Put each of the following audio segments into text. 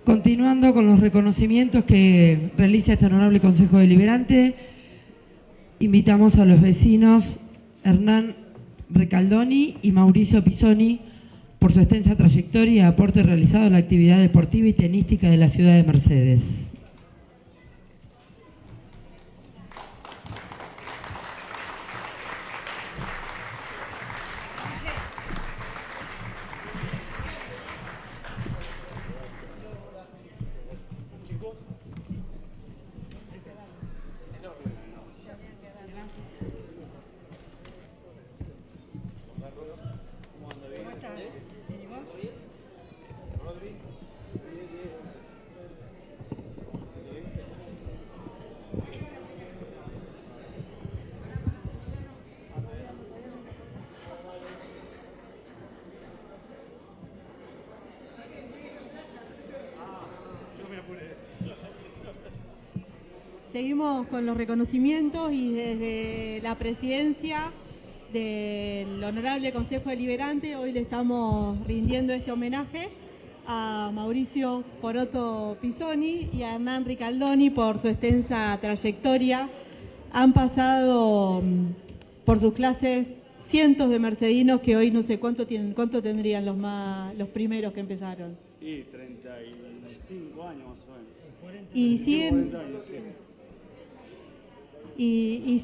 Continuando con los reconocimientos que realiza este honorable Consejo Deliberante, invitamos a los vecinos Hernán Ricaldoni y Mauricio Pisoni por su extensa trayectoria y aporte realizado a la actividad deportiva y tenística de la ciudad de Mercedes. Seguimos con los reconocimientos y desde la presidencia del Honorable Consejo Deliberante hoy le estamos rindiendo este homenaje a Mauricio Poroto Pisoni y a Hernán Ricaldoni por su extensa trayectoria. Han pasado por sus clases cientos de mercedinos que hoy no sé cuánto tendrían los primeros que empezaron. Sí, 35 años más o menos. Y 40 años, sí. Y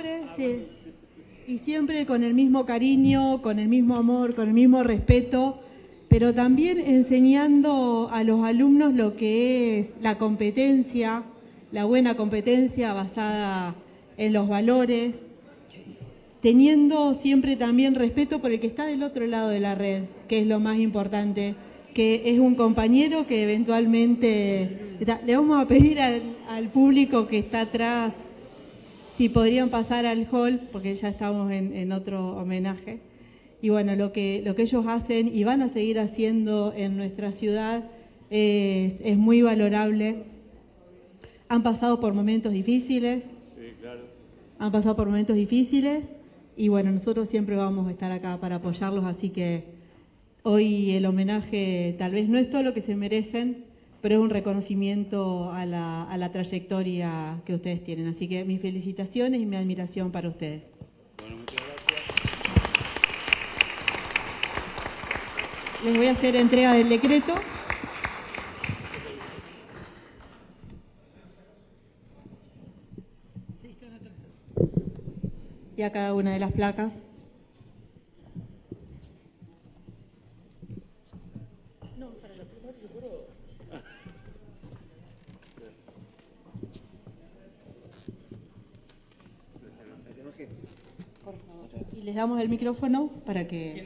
siempre con el mismo cariño, con el mismo amor, con el mismo respeto, pero también enseñando a los alumnos lo que es la competencia, la buena competencia basada en los valores, teniendo siempre también respeto por el que está del otro lado de la red, que es lo más importante, que es un compañero que eventualmente... Le vamos a pedir al público que está atrás si podrían pasar al hall, porque ya estamos en otro homenaje. Y bueno, lo que ellos hacen y van a seguir haciendo en nuestra ciudad es muy valorable. Han pasado por momentos difíciles. Sí, claro. Han pasado por momentos difíciles y bueno, nosotros siempre vamos a estar acá para apoyarlos, así que hoy el homenaje tal vez no es todo lo que se merecen, pero es un reconocimiento a la trayectoria que ustedes tienen. Así que mis felicitaciones y mi admiración para ustedes. Bueno, muchas gracias. Les voy a hacer entrega del decreto. Y a cada una de las placas. Por favor. Y les damos el micrófono para que...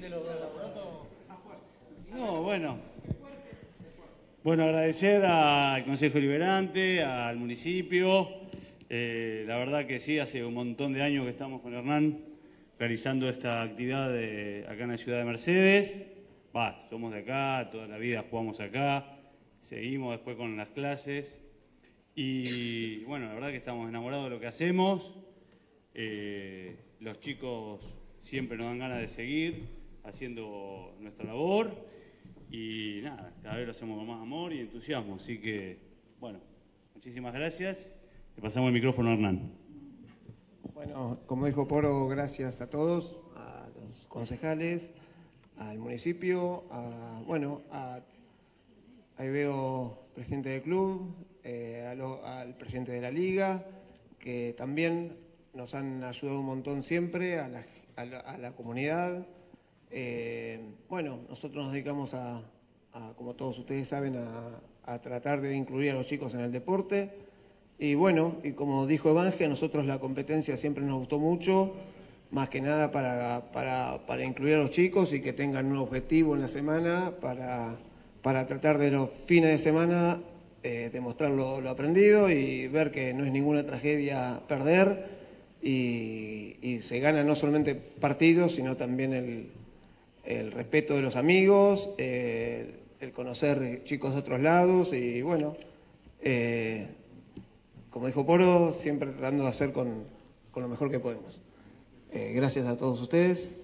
No, bueno. Bueno, agradecer al Consejo Deliberante, al municipio. La verdad que sí, hace un montón de años que estamos con Hernán realizando esta actividad acá en la ciudad de Mercedes. Somos de acá, toda la vida jugamos acá, seguimos después con las clases. Y bueno, la verdad que estamos enamorados de lo que hacemos. Los chicos siempre nos dan ganas de seguir haciendo nuestra labor. Y nada, cada vez lo hacemos con más amor y entusiasmo. Así que, bueno, muchísimas gracias. Le pasamos el micrófono a Hernán. Bueno, como dijo Poro, gracias a todos, a los concejales, al municipio, ahí veo presidente del club, al presidente de la liga, que también nos han ayudado un montón siempre, a la comunidad. Bueno, nosotros nos dedicamos como todos ustedes saben, a tratar de incluir a los chicos en el deporte. Y bueno, y como dijo Evangel, nosotros la competencia siempre nos gustó mucho, más que nada para incluir a los chicos y que tengan un objetivo en la semana para tratar de los fines de semana demostrar lo aprendido y ver que no es ninguna tragedia perder y se gana no solamente partidos, sino también el respeto de los amigos, el conocer chicos de otros lados y bueno... como dijo Poro, siempre tratando de hacer con lo mejor que podemos. Gracias a todos ustedes.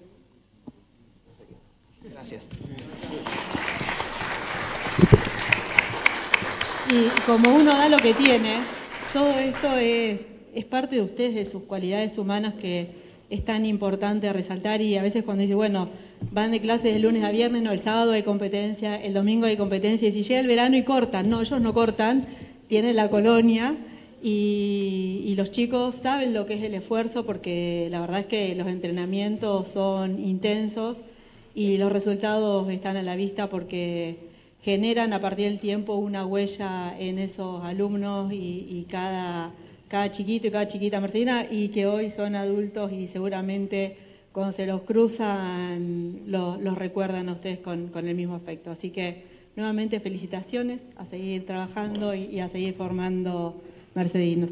Gracias. Y como uno da lo que tiene, todo esto es parte de ustedes, de sus cualidades humanas que es tan importante resaltar. Y a veces cuando dice, bueno, van de clase de lunes a viernes, no, el sábado hay competencia, el domingo hay competencia, y si llega el verano y cortan, no, ellos no cortan, tienen la colonia y los chicos saben lo que es el esfuerzo, porque la verdad es que los entrenamientos son intensos y los resultados están a la vista porque generan a partir del tiempo una huella en esos alumnos y cada chiquito y cada chiquita mercedina, y que hoy son adultos y seguramente cuando se los cruzan los recuerdan a ustedes con el mismo afecto. Así que nuevamente felicitaciones, a seguir trabajando y a seguir formando mercedinos.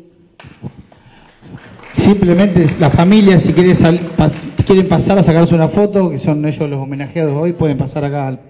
Simplemente la familia, si quieren pasar a sacarse una foto, que son ellos los homenajeados hoy, pueden pasar acá al...